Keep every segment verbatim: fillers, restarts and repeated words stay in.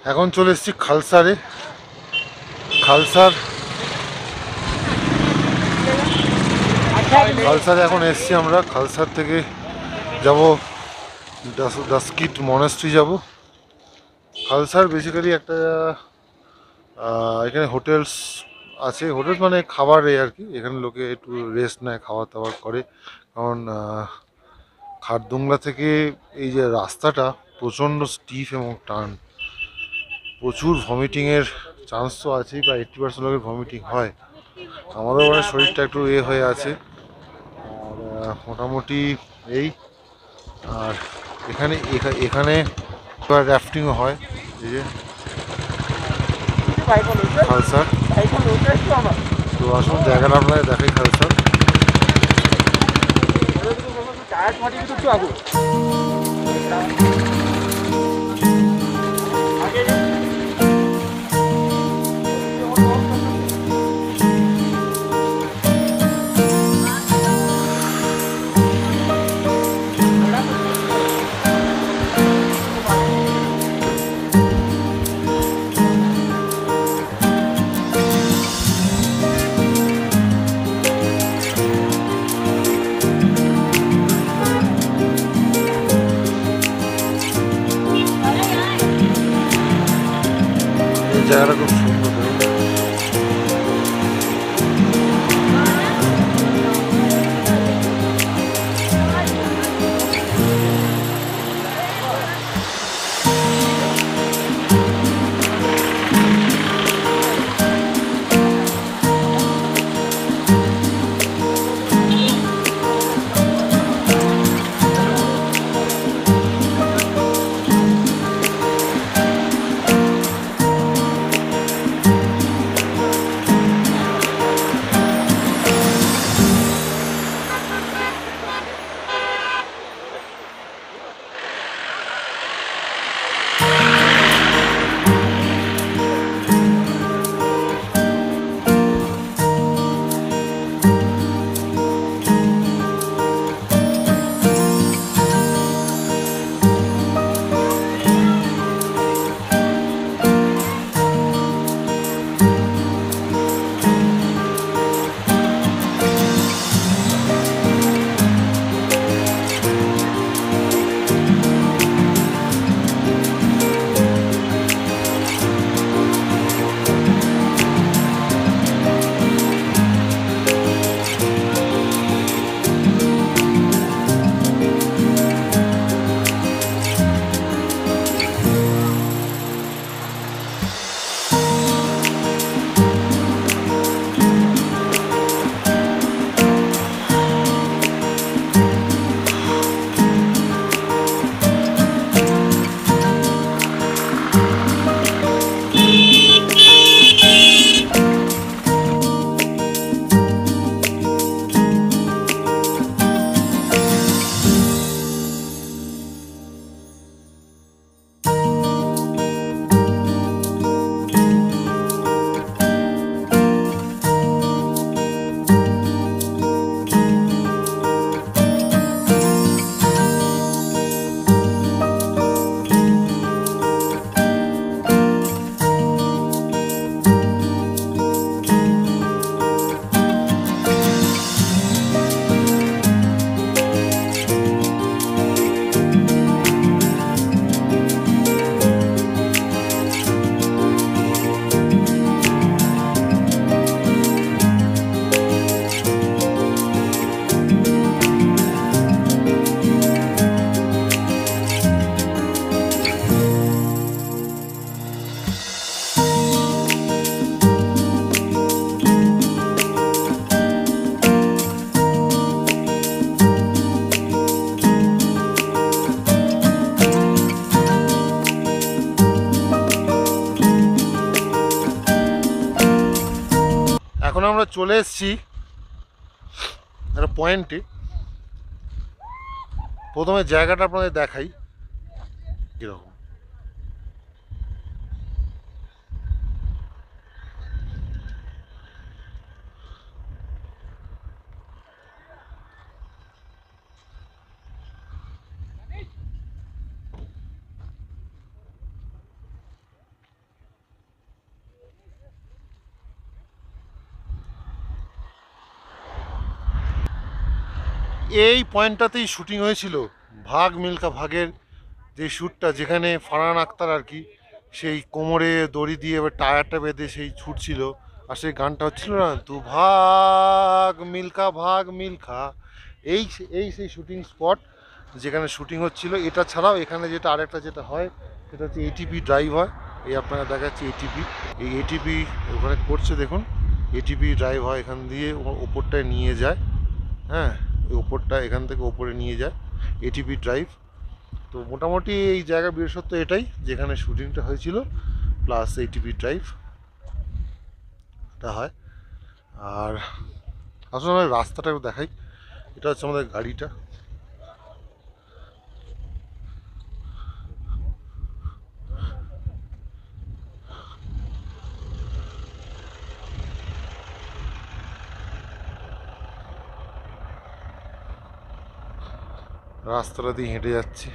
এখন চলে এসেছি খালসারে। খালসার খালসারে এখন এসেছি আমরা। খালসার থেকে যাব ডাস্কিট মনাস্ট্রি যাব। খালসার বেসিক্যালি একটা এখানে হোটেলস আছে, হোটেলস মানে খাবার আর কি। এখানে লোকে একটু রেস্ট নেয়, খাওয়া দাওয়া করে। কারণ খারদুংলা থেকে এই যে রাস্তাটা প্রচণ্ড স্টিফ এবং টান, প্রচুর ভমিটিংয়ের চান্স তো আছেই, প্রায় এইট্টি পার্সেন্ট লোকের ভমিটিং হয়। আমারও মানে শরীরটা একটু এ হয়ে আছে। আর মোটামুটি এই, আর এখানে এখানে র্যাফটিংও হয়। এই যে খালসার, তো আসুন জায়গাটা আপনাদের দেখাই খালসার। জায়গাটা খুব সুন্দর। এখন আমরা চলে এসেছি একটা পয়েন্টে। প্রথমে জায়গাটা আপনাদের দেখাই কীরকম। এই পয়েন্টটাতেই শুটিং হয়েছিল ভাগ মিল্খা ভাগের যে শ্যুটটা, যেখানে ফারহান আখতার আর কি সেই কোমরে দড়ি দিয়ে এবার টায়ারটা বেঁধে সেই ছুটছিল, আর সেই গানটা হচ্ছিল না, তু ভাগ মিল্খা ভাগ মিল্খা। এই এই সেই শুটিং স্পট যেখানে শুটিং হচ্ছিল। এটা ছাড়াও এখানে যেটা আরেকটা যেটা হয় সেটা হচ্ছে এটিপি ড্রাইভ হয়। এই আপনারা দেখাচ্ছে এটিপি, এই এটিপি ওখানে করছে দেখুন, এটিপি ড্রাইভ হয় এখান দিয়ে ওপরটায় নিয়ে যায়। হ্যাঁ, ওই ওপরটা এখান থেকে ওপরে নিয়ে যায় এটিপি ড্রাইভ। তো মোটামুটি এই জায়গা বিশেষত্ব এটাই, যেখানে শুটিংটা হয়েছিল প্লাস এটিপি ড্রাইভটা হয়। আর আসলে আমি রাস্তাটা দেখাই, এটা হচ্ছে আমাদের গাড়িটা। রাস্তাটা দিয়ে হেঁটে যাচ্ছি।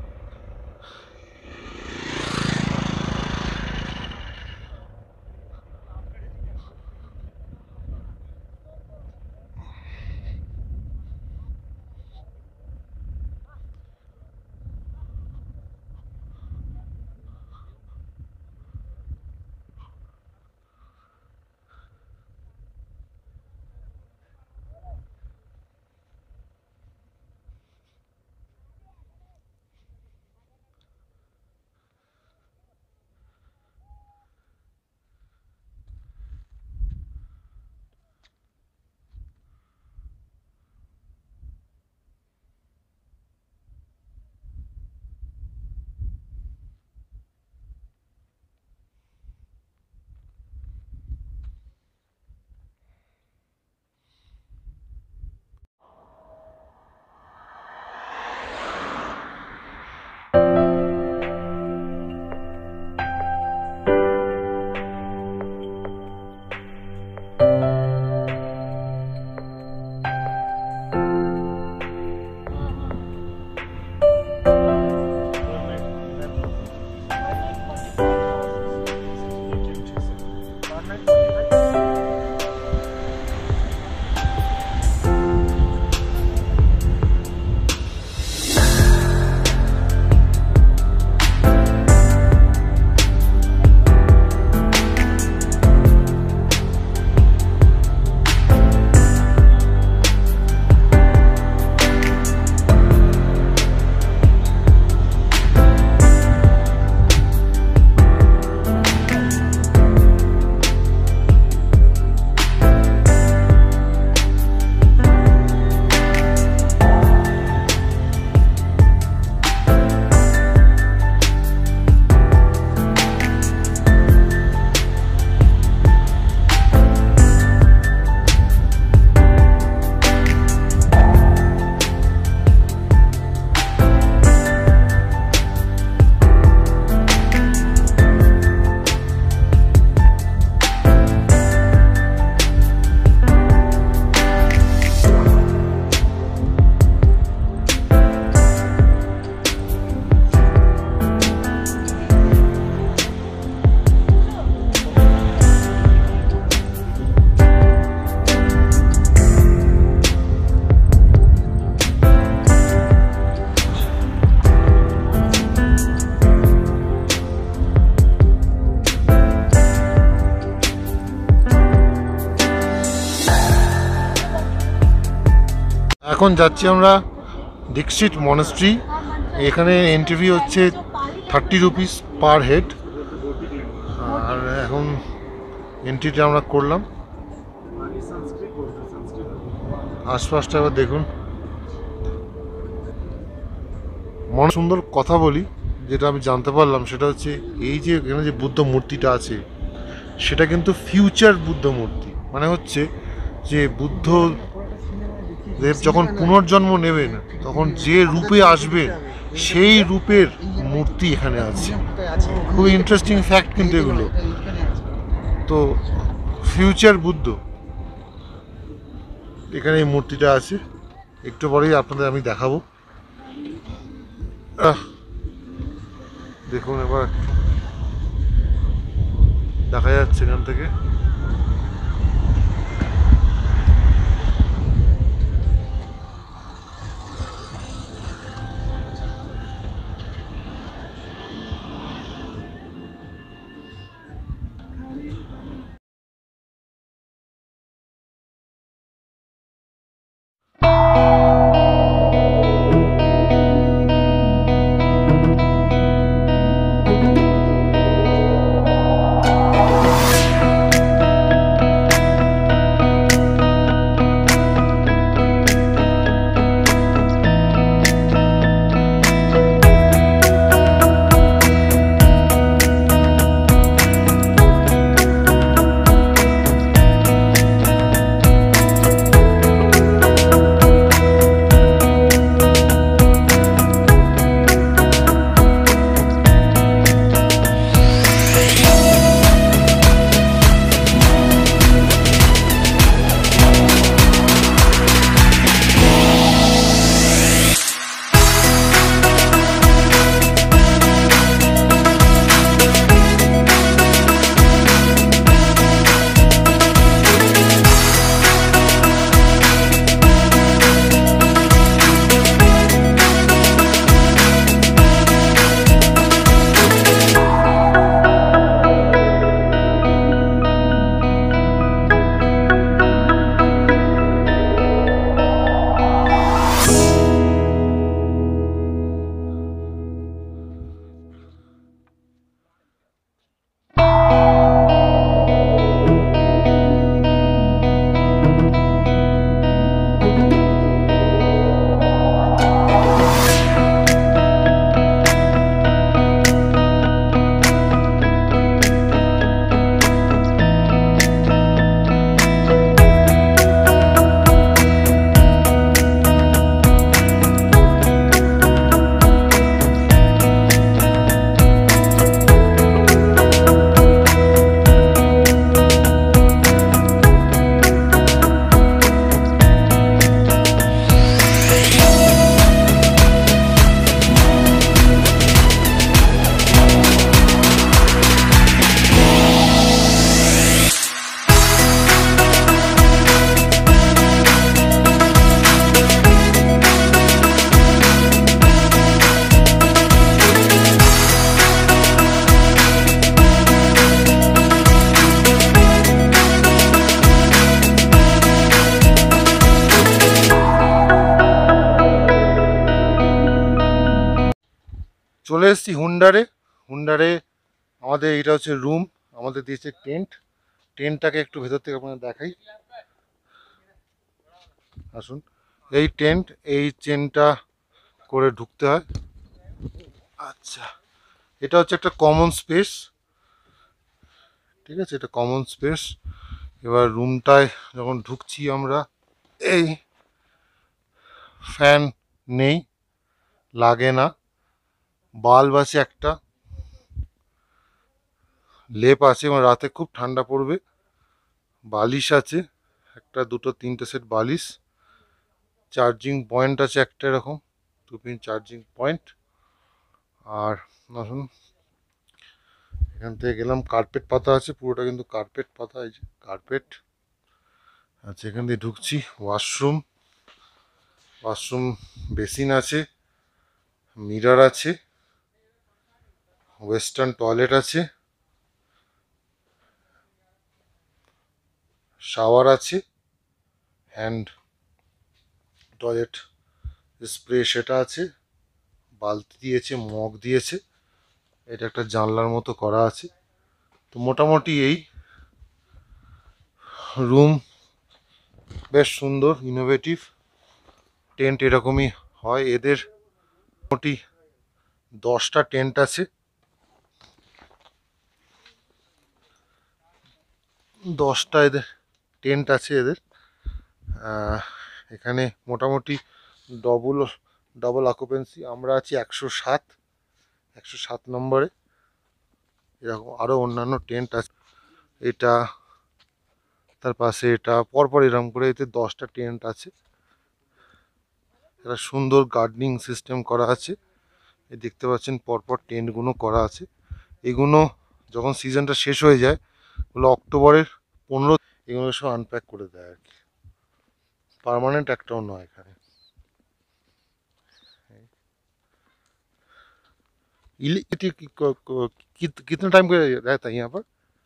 এখন যাচ্ছি আমরা ডিক্সিট মনাস্ট্রি। এখানে এন্ট্রি ফি হচ্ছে থার্টি রুপিস পার হেড। আর এখন এন্ট্রিটা আমরা করলাম। আশপাশটা এবার দেখুন, মনে সুন্দর কথা বলি, যেটা আমি জানতে পারলাম সেটা হচ্ছে এই যে এখানে যে বুদ্ধ মূর্তিটা আছে সেটা কিন্তু ফিউচার বুদ্ধ মূর্তি। মানে হচ্ছে যে বুদ্ধ দেব যখন পুনর্জন্ম নেবেন তখন যে রূপে আসবেন সেই রূপের মূর্তি এখানে আছে। খুব ইন্টারেস্টিং ফ্যাক্ট কিন্তু এগুলো। তো ফিউচার বুদ্ধ এখানে এই মূর্তিটা আছে, একটু পরেই আপনাদের আমি দেখাবো। দেখুন এবার দেখা যাচ্ছে এখান থেকে। চলে এসেছি হুন্ডারে। হুন্ডারে আমাদের এটা হচ্ছে রুম, আমাদের দিয়েছে টেন্ট। টেন্টটাকে একটু ভেতর থেকে আপনাদের দেখাই, আসুন। এই টেন্ট, এই চেনটা করে ঢুকতে হয়। আচ্ছা, এটা হচ্ছে একটা কমন স্পেস, ঠিক আছে, এটা কমন স্পেস। এবার রুমটায় যখন ঢুকছি আমরা, এই ফ্যান নেই, লাগে না, বাল্ব আছে একটা, লেপ আছে এবং রাতে খুব ঠান্ডা পড়বে, বালিশ আছে একটা, দুটো, তিনটে সেট বালিশ, চার্জিং পয়েন্ট আছে একটা এরকম, টু পিন চার্জিং পয়েন্ট। আর আসুন, এখান থেকে গেলাম, কার্পেট পাতা আছে, পুরোটা কিন্তু কার্পেট পাতা, এই যে কার্পেট। আচ্ছা, এখান দিয়ে ঢুকছি, ওয়াশরুম, ওয়াশরুম বেসিন আছে, মিরর আছে, ওয়েস্টার্ন টয়লেট আছে, শাওয়ার আছে, হ্যান্ড টয়লেট স্প্রে সেটা আছে, বালতি দিয়েছে, মগ দিয়েছে, এটা একটা জানলার মতো করা আছে। তো মোটামুটি এই রুম বেশ সুন্দর, ইনোভেটিভ। টেন্ট এরকমই হয় এদের, মোটামুটি দশটা টেন্ট আছে, দশটা এদের টেন্ট আছে এদের। এখানে মোটামুটি ডবল ডবল অকুপেন্সি, আমরা আছি একশো সাত একশো সাত নম্বরে, এরকম আরও অন্যান্য টেন্ট আছে। এটা তার পাশে, এটা পরপর এরকম করে এতে দশটা টেন্ট আছে। একটা সুন্দর গার্ডেনিং সিস্টেম করা আছে, এই দেখতে পাচ্ছেন পরপর টেন্টগুলো করা আছে। এগুলো যখন সিজনটা শেষ হয়ে যায়, ওগুলো অক্টোবরের পনেরো, এগুলো সব আনপ্যাক করে দেয় আর কি, পার্মানেন্ট একটাও নয় এখানে। कितना टाइम का रहता है यहाँ पर?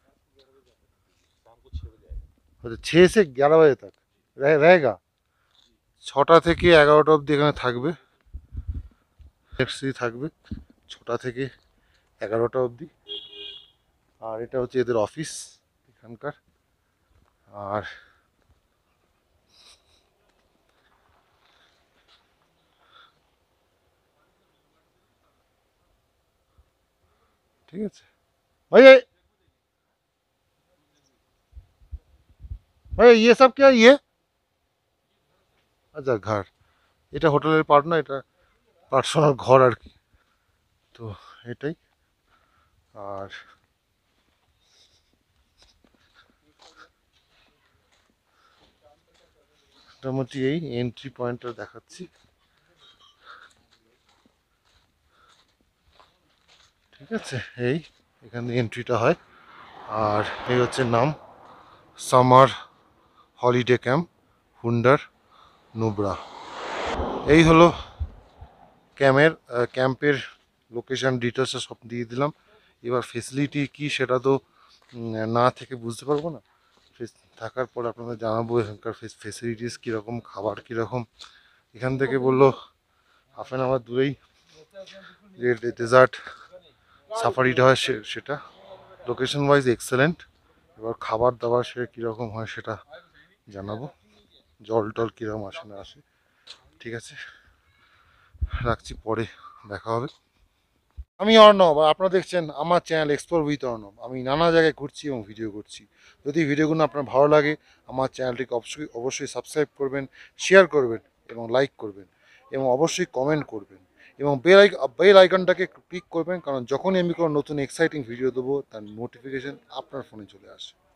छः से ग्यारह बजे तक रह, रहेगा। ছটা থেকে এগারোটা অবধি এখানে থাকবে, থাকবে ছটা থেকে এগারোটা অবধি। আর এটা হচ্ছে এদের অফিস এখানকার। আর ঠিক আছে ভাই, ভাই ये सब क्या ये? আচ্ছা, ঘর, এটা হোটেলের পার্ট না, এটা পার্সোনাল ঘর আর কি। তো এটাই। আর মোটামুটি এই এন্ট্রি পয়েন্টটা দেখাচ্ছি, ঠিক আছে, এই এখানে এন্ট্রিটা হয়। আর এই হচ্ছে নাম, summer holiday camp, Hunder, Nubra. এই হলো ক্যাম্পের ক্যাম্পের লোকেশান ডিটেলসটা সব দিয়ে দিলাম। এবার ফেসিলিটি কি সেটা তো না থেকে বুঝতে পারবো না, থাকার পর আপনাদের জানাবো এখানকার ফেসিলিটিস কীরকম, খাবার কীরকম। এখান থেকে বললো হাফ অ্যান আওয়ার দূরেই যে ডেজার্ট সাফারিটা হয় সেটা, লোকেশন ওয়াইজ এক্সেলেন্ট। এবার খাবার দাবার সে কীরকম হয় সেটা জানাবো, জল টল কীরকম আসে না আসে। ঠিক আছে, রাখছি, পরে দেখা হবে। আমি অর্ণব, আর আপনারা দেখছেন আমার চ্যানেল এক্সপ্লোর উইথ অর্ণব। আমি নানা জায়গায় ঘুরছি এবং ভিডিও করছি। যদি ভিডিওগুলো আপনার ভালো লাগে, আমার চ্যানেলটিকে অবশ্যই অবশ্যই সাবস্ক্রাইব করবেন, শেয়ার করবেন এবং লাইক করবেন, এবং অবশ্যই কমেন্ট করবেন, এবং বেল আইক বেল আইকনটাকে ক্লিক করবেন, কারণ যখনই আমি কোনো নতুন এক্সাইটিং ভিডিও দেবো তার নোটিফিকেশান আপনার ফোনে চলে আসে।